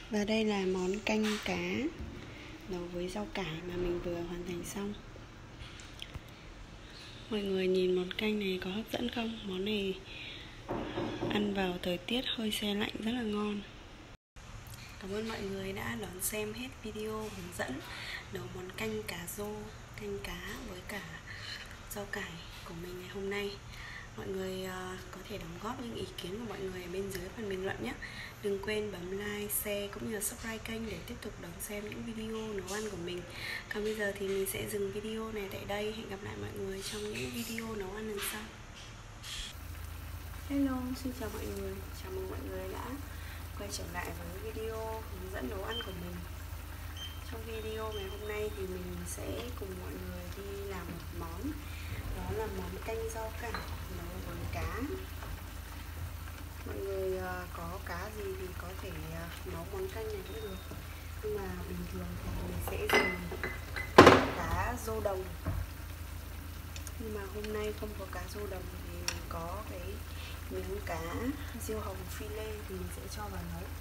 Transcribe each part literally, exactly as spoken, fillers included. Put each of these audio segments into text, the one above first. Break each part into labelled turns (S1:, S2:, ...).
S1: Và đây là món canh cá nấu với rau cải mà mình vừa hoàn thành xong. Mọi người nhìn món canh này có hấp dẫn không? Món này ăn vào thời tiết hơi se lạnh rất là ngon. Cảm ơn mọi người đã đón xem hết video hướng dẫn nấu món canh cá rô, canh cá với cả rau cải của mình ngày hôm nay. Mọi người uh, có thể đóng góp những ý kiến của mọi người ở bên dưới phần bình luận nhé. Đừng quên bấm like, share cũng như là subscribe kênh để tiếp tục đón xem những video nấu ăn của mình. Còn bây giờ thì mình sẽ dừng video này tại đây. Hẹn gặp lại mọi người trong những video nấu ăn lần sau. Hello, xin chào mọi người. Chào mừng mọi người đã quay trở lại với video hướng dẫn nấu ăn của mình. Trong video ngày hôm nay thì mình sẽ cùng mọi người đi làm một món. Đó là món canh rau cải nấu với cá. Mọi người uh, có cá gì thì có thể uh, nấu món canh này cũng được. Nhưng mà bình thường thì mình sẽ dùng cá rô đồng. Nhưng mà hôm nay không có cá rô đồng thì mình có cái miếng cá riêu hồng phi lê thì mình sẽ cho vào nấu.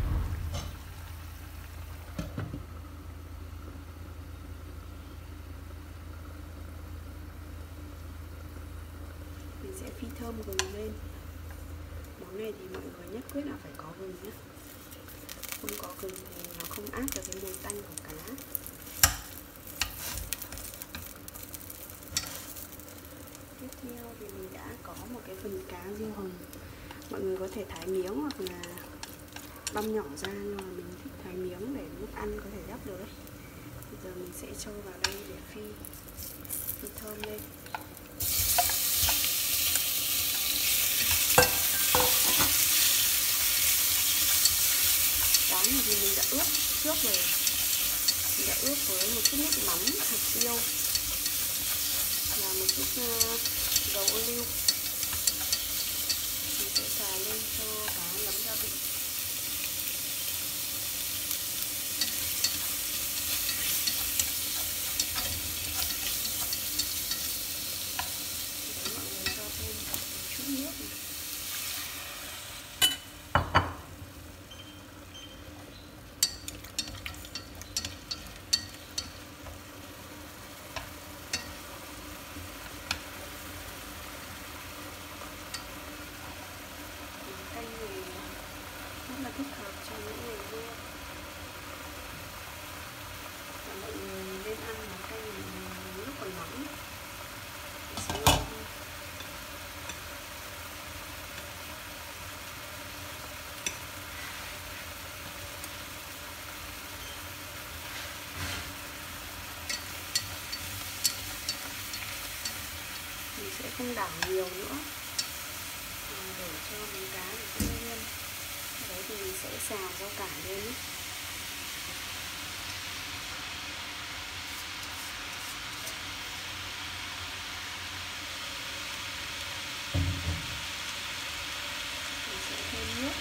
S1: Mình sẽ phi thơm gừng lên. Món này thì mọi người nhất quyết là phải có gừng nhé. Không có gừng thì nó không át được cái mùi tanh của cá. Tiếp theo thì mình đã có một cái phần cá riêu hồng. Mọi người có thể thái miếng hoặc là băm nhỏ ra, nhưng mà mình thích thái miếng để lúc ăn có thể gắp được đấy. Bây giờ mình sẽ cho vào đây để phi phi thơm lên. Cá này thì mình đã ướp trước rồi. Mình đã ướp với một chút nước mắm, hạt tiêu và một chút uh, dầu ô liu. Mình sẽ xào lên cho cá ngấm gia vị. Đấy, mọi người cho thêm một chút nước này. Canh này rất là thích hợp cho những ngày mưa. Và mọi người nên ăn món canh này lúc còn nóng thì sẽ ngon hơn. Mình sẽ không đảo nhiều nữa để cho miếng cá này cũng nguyên. Đấy thì mình sẽ xào rau cải lên nhé. Mình sẽ thêm nước.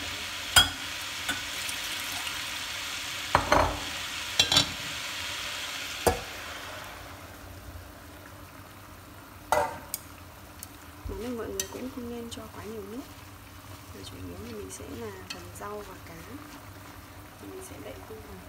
S1: Món này mọi người cũng không nên cho quá nhiều nước. Và chủ yếu thì mình sẽ là phần rau và cá thì mình sẽ đậy khung vào.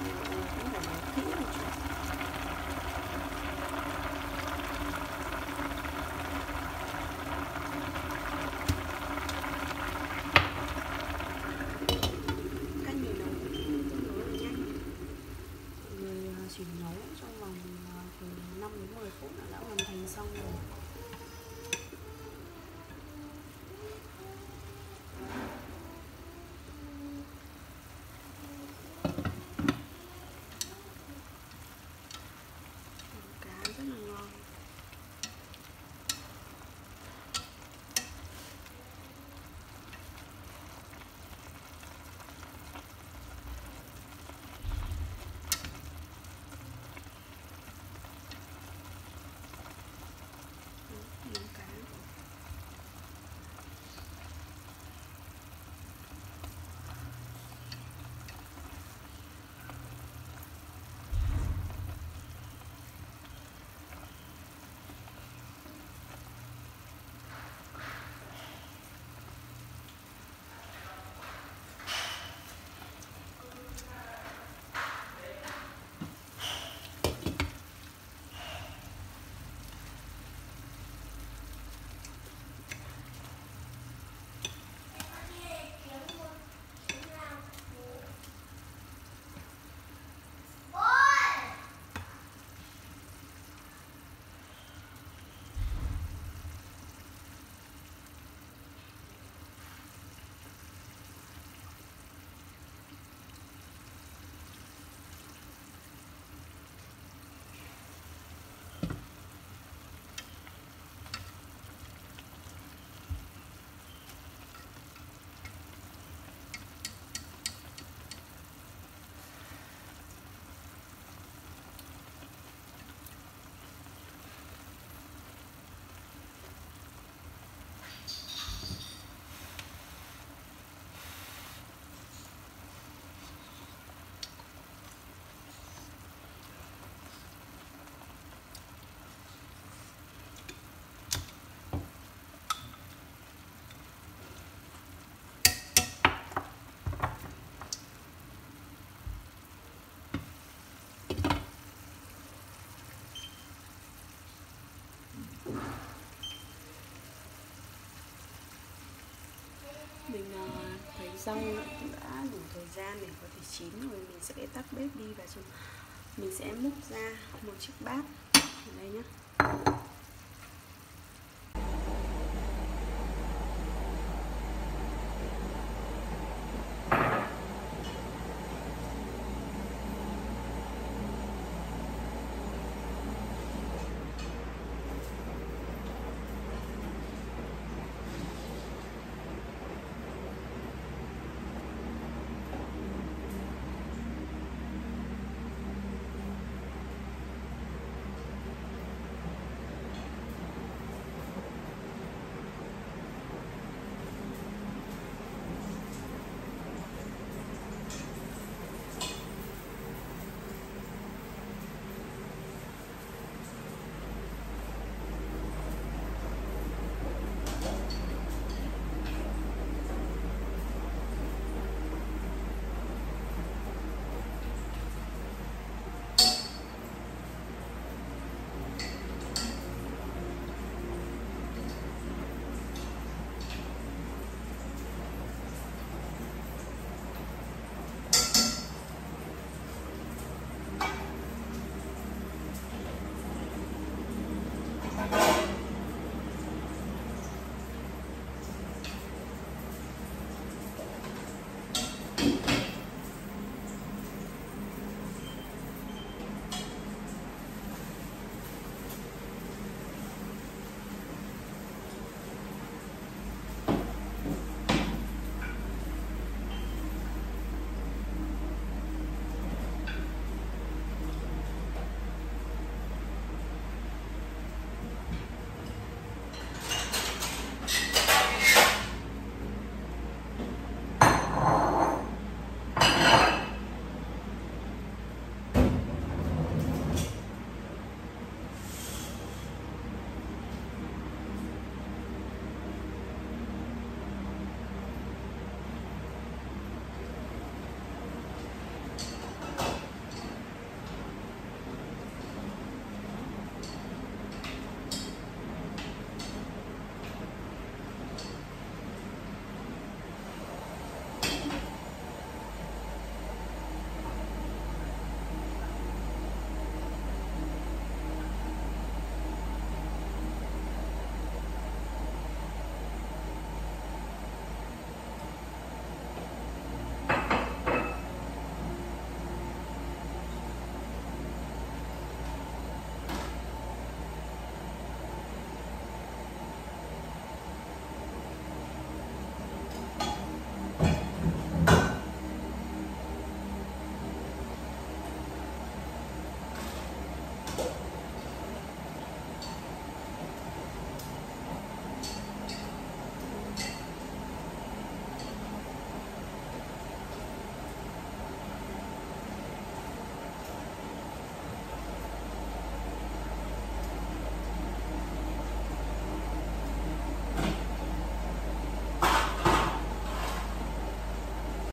S1: thì mọi người cũng phải nấu kỹ một chút. Cách mình nấu cũng tương đối là nhanh, mọi người chỉ nấu trong vòng từ năm đến mười phút là đã hoàn thành xong rồi. Cá rất là ngon. Miếng cá. Mình uh, thấy rau cũng đã đủ thời gian để có thể chín rồi, mình sẽ tắt bếp đi và mình sẽ múc ra một chiếc bát ở đây nhé.